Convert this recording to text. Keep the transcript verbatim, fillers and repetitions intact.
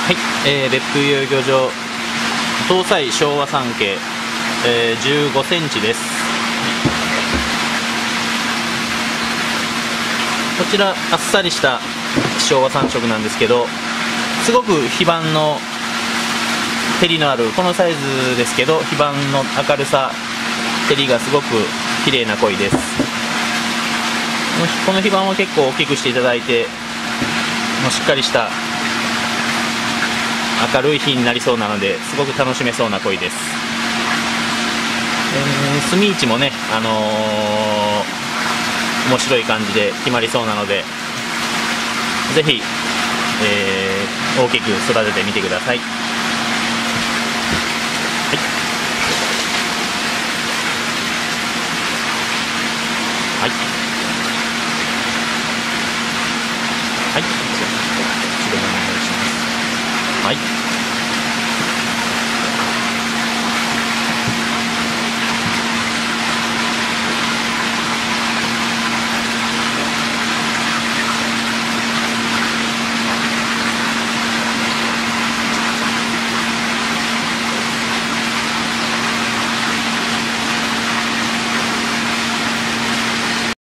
はい、えー、別府遊漁場搭載昭和さん系、えー、じゅうごセンチです。こちらあっさりした昭和さん色なんですけど、すごく非番の照りのあるこのサイズですけど、非番の明るさ、照りがすごく綺麗な鯉です。この非番を結構大きくしていただいて、もうしっかりした明るい日になりそうなので、すごく楽しめそうな鯉です。えー、隅位置もね、あのー、面白い感じで決まりそうなので、ぜひ、えー、大きく育ててみてください。はい、はい、はい、こちらもお願いします。はい。